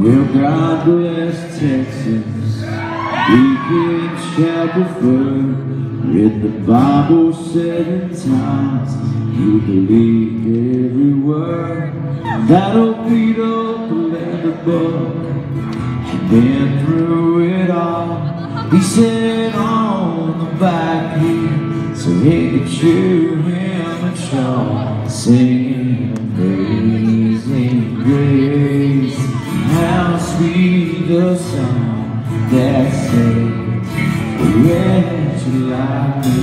Well, God bless Texas, Beacon Shackelford. Read the Bible 7 times, you believed every word. That old beat up leather book had been through it all. He said on the back here, so he could chew him a shawl, singing Amazing Grace. How sweet the sound that saved a wretch like me.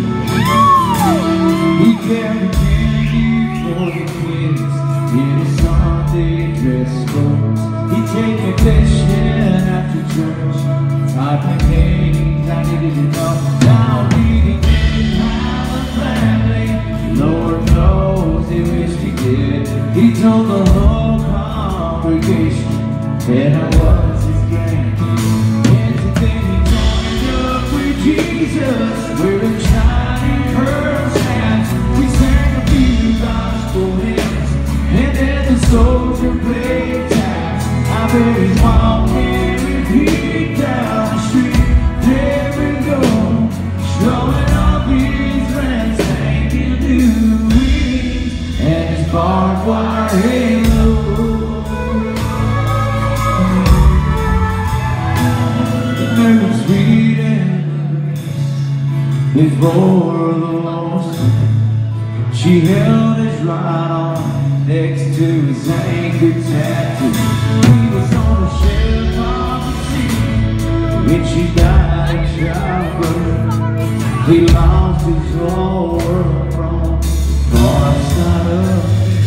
He carried candy for the kids in his Sunday dress clothes. He'd take me fishing after church, type of things I needed to know. Now he didn't have a family, Lord knows he wished he did. He told the whole congregation that I was his grandkid. And today he joined up with Jesus, wearing shiny pearls hats. We sang a few gospel hymns, and then the soldier played taps. I bet he's walking with Pete down the street. There we go, showing off his brand spanking new wings and his barbed wire halo. Before the lost, she held his right arm next to his anchor tattoo. He was on the shelf of the sea when she died in childbirth. He lost his whole world from far side up.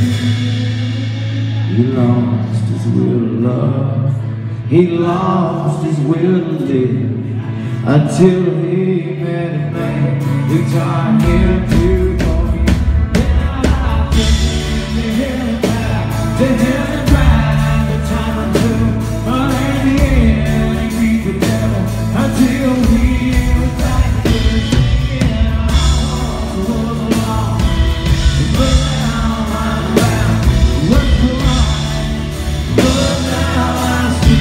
He lost his will to love. He lost his will to live until he met a man who taught him to forgive. Then I took him to heaven back, to heaven back, the time I took. But in the end, he beat the devil until he was back to singing. I was alone, but now I'm around. What's the line? But now I see.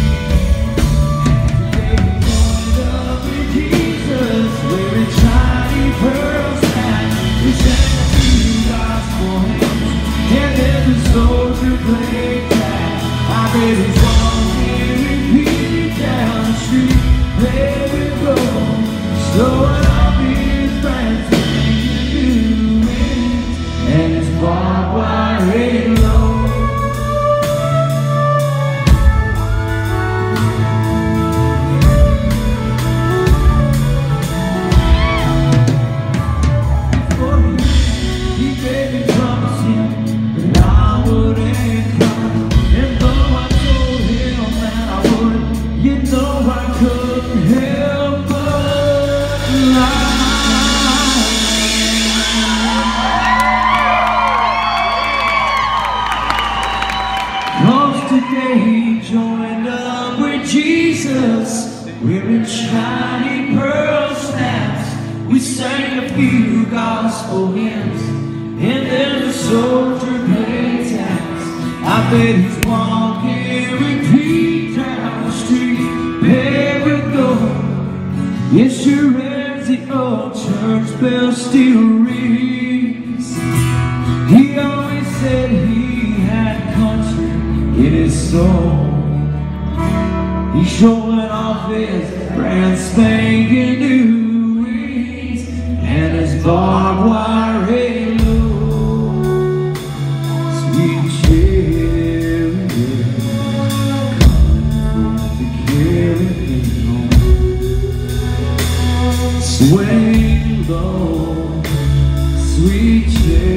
Wearing shiny pearls hats, we sang a few gospel hymns, and then the soldier played tag. I bet he's walking with Pete down the street. There we go, showing off his brand spanking new wings and his barbed wire halo. Today he joined up with Jesus, wearing shiny pearl snaps. We sang a few gospel hymns, and then the soldier played taps. I bet he's walking with Pete down the street. There we go, yes, sure as the old church bell still rings. He always said he had country in his soul. He's showing off his brand spanking new wings and his barbed wire halo. Sweet cherry, coming to carry me home. Swing low, sweet cherry.